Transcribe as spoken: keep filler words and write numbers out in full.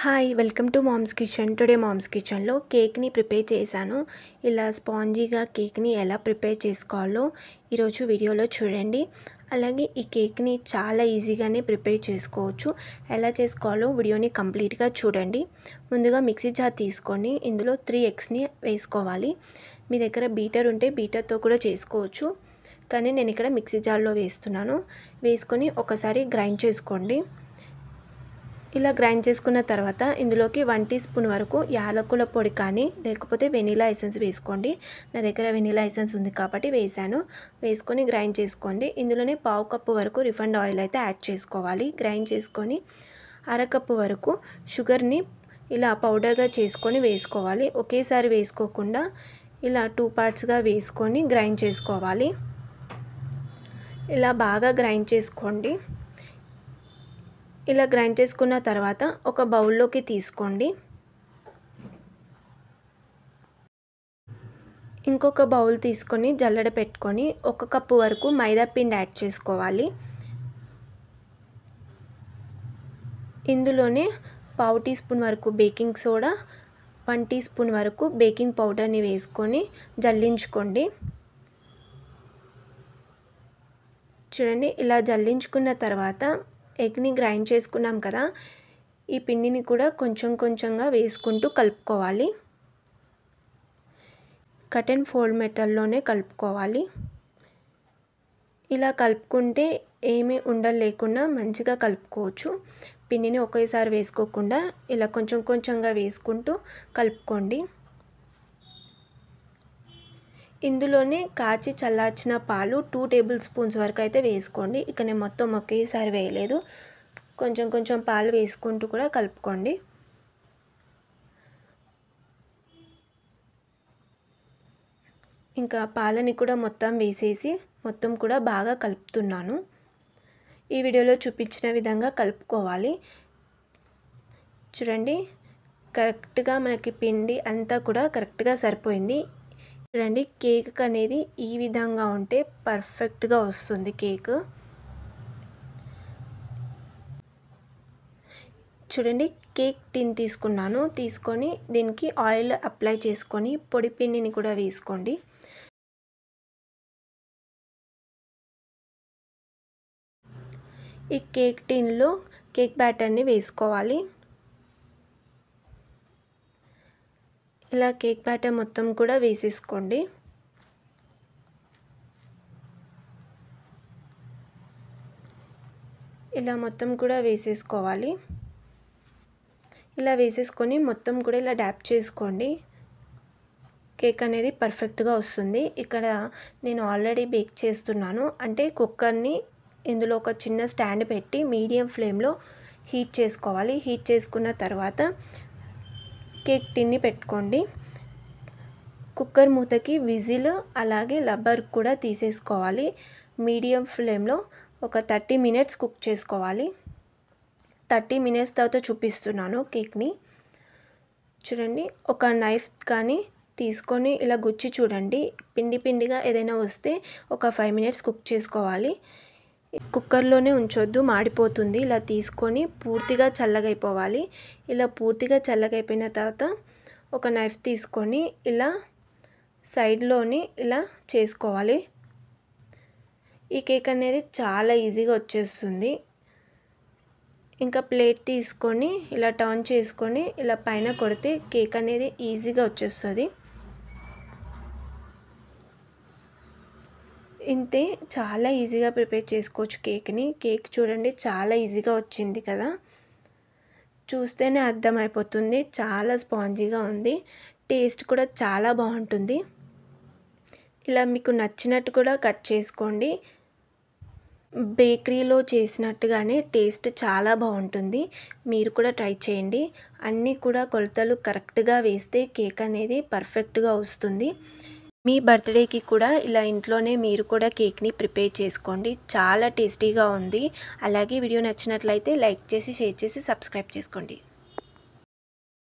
Hi welcome to moms kitchen. Today moms కిచెన్లో కేక్ని prepare చేశాను. ఇలా స్పాంజీగా కేక్ని ఎలా ప్రిపేర్ చేసుకోవాలో ఈరోజు వీడియోలో చూడండి. అలాగే ఈ కేక్ని చాలా ఈజీగానే ప్రిపేర్ చేసుకోవచ్చు. ఎలా చేసుకోవాలో వీడియోని కంప్లీట్గా చూడండి. ముందుగా మిక్సీ జార్ తీసుకొని ఇందులో త్రీ ఎగ్స్ని వేసుకోవాలి. మీ దగ్గర బీటర్ ఉంటే బీటర్తో కూడా చేసుకోవచ్చు, కానీ నేను ఇక్కడ మిక్సీ జార్లో వేస్తున్నాను. వేసుకొని ఒకసారి గ్రైండ్ చేసుకోండి. ఇలా గ్రైండ్ చేసుకున్న తర్వాత ఇందులోకి వన్ టీ స్పూన్ వరకు యాలకుల పొడి కానీ లేకపోతే వెనిలా ఎసెన్స్ వేసుకోండి. నా దగ్గర వెనిలా ఎసెన్స్ ఉంది కాబట్టి వేసాను. వేసుకొని గ్రైండ్ చేసుకోండి. ఇందులోనే పావు కప్పు వరకు రిఫైండ్ ఆయిల్ అయితే యాడ్ చేసుకోవాలి. గ్రైండ్ చేసుకొని అరకప్పు వరకు షుగర్ని ఇలా పౌడర్గా చేసుకొని వేసుకోవాలి. ఒకేసారి వేసుకోకుండా ఇలా టూ పార్ట్స్గా వేసుకొని గ్రైండ్ చేసుకోవాలి. ఇలా బాగా గ్రైండ్ చేసుకోండి. ఇలా గ్రైండ్ చేసుకున్న తర్వాత ఒక బౌల్లోకి తీసుకోండి. ఇంకొక బౌల్ తీసుకొని జల్లెడ పెట్టుకొని ఒక కప్పు వరకు మైదా పిండి యాడ్ చేసుకోవాలి. ఇందులోనే పావు టీ స్పూన్ వరకు baking soda, one teaspoon వరకు బేకింగ్ పౌడర్ని వేసుకొని జల్లించుకోండి. చూడండి, ఇలా జల్లించుకున్న తర్వాత ఎగ్ని గ్రైండ్ చేసుకున్నాం కదా, ఈ పిండిని కూడా కొంచెం కొంచెంగా వేసుకుంటూ కలుపుకోవాలి. కట్ అండ్ ఫోల్డ్ మెథడ్లోనే కలుపుకోవాలి. ఇలా కలుపుకుంటే ఏమీ ఉండలు లేకుండా మంచిగా కలుపుకోవచ్చు. పిండిని ఒకేసారి వేసుకోకుండా ఇలా కొంచెం కొంచెంగా వేసుకుంటూ కలుపుకోండి. ఇందులోనే కాచి చల్లార్చిన పాలు టూ టేబుల్ స్పూన్స్ వరకు అయితే వేసుకోండి. ఇక నేను మొత్తం ఒకేసారి వేయలేదు, కొంచెం కొంచెం పాలు వేసుకుంటూ కూడా కలుపుకోండి. ఇంకా పాలని కూడా మొత్తం వేసేసి మొత్తం కూడా బాగా కలుపుతున్నాను. ఈ వీడియోలో చూపించిన విధంగా కలుపుకోవాలి. చూడండి, కరెక్ట్గా మనకి పిండి అంతా కూడా కరెక్ట్గా సరిపోయింది. చూడండి, కేక్ అనేది ఈ విధంగా ఉంటే పర్ఫెక్ట్గా వస్తుంది కేక్. చూడండి, కేక్ టిన్ తీసుకున్నాను. తీసుకొని దీనికి ఆయిల్ అప్లై చేసుకొని పొడి పిండిని కూడా వేసుకోండి. ఈ కేక్ టిన్లో కేక్ బ్యాటర్ని వేసుకోవాలి. ఇలా కేక్ బ్యాటర్ మొత్తం కూడా వేసేసుకోండి. ఇలా మొత్తం కూడా వేసేసుకోవాలి. ఇలా వేసేసుకొని మొత్తం కూడా ఇలా డ్యాప్ చేసుకోండి. కేక్ అనేది పర్ఫెక్ట్గా వస్తుంది. ఇక్కడ నేను ఆల్రెడీ బేక్ చేస్తున్నాను, అంటే కుక్కర్ని ఇందులో ఒక చిన్న స్టాండ్ పెట్టి మీడియం ఫ్లేమ్లో హీట్ చేసుకోవాలి. హీట్ చేసుకున్న తర్వాత కేక్ టిన్ని పెట్టుకోండి. కుక్కర్ మూతకి విజిల్ అలాగే రబ్బర్ కూడా తీసేసుకోవాలి. మీడియం ఫ్లేమ్లో ఒక థర్టీ మినిట్స్ కుక్ చేసుకోవాలి. థర్టీ మినిట్స్ తర్వాత చూపిస్తున్నాను కేక్ని. చూడండి, ఒక నైఫ్ కానీ తీసుకొని ఇలా గుచ్చి చూడండి. పిండి పిండిగా ఏదైనా వస్తే ఒక ఫైవ్ మినిట్స్ కుక్ చేసుకోవాలి. కుక్కర్లోనే ఉంచొద్దు, మాడిపోతుంది. ఇలా తీసుకొని పూర్తిగా చల్లగైపోవాలి. ఇలా పూర్తిగా చల్లగైపోయిన తర్వాత ఒక నైఫ్ తీసుకొని ఇలా సైడ్లోని ఇలా చేసుకోవాలి. ఈ కేక్ అనేది చాలా ఈజీగా వచ్చేస్తుంది. ఇంకా ప్లేట్ తీసుకొని ఇలా టర్న్ చేసుకొని ఇలా పైన కొడితే కేక్ అనేది ఈజీగా వచ్చేస్తుంది. ఇంతే, చాలా ఈజీగా ప్రిపేర్ చేసుకోవచ్చు కేక్ని. కేక్ చూడండి, చాలా ఈజీగా వచ్చింది కదా, చూస్తేనే అర్థమైపోతుంది. చాలా స్పాంజీగా ఉంది, టేస్ట్ కూడా చాలా బాగుంటుంది. ఇలా మీకు నచ్చినట్టు కూడా కట్ చేసుకోండి. బేకరీలో చేసినట్టుగానే టేస్ట్ చాలా బాగుంటుంది. మీరు కూడా ట్రై చేయండి. అన్నీ కూడా కొలతలు కరెక్ట్గా వేస్తే కేక్ అనేది పర్ఫెక్ట్గా వస్తుంది. మీ బర్త్డేకి కూడా ఇలా ఇంట్లోనే మీరు కూడా కేక్ని ప్రిపేర్ చేసుకోండి. చాలా టేస్టీగా ఉంది. అలాగే వీడియో నచ్చినట్లయితే లైక్ చేసి షేర్ చేసి సబ్స్క్రైబ్ చేసుకోండి.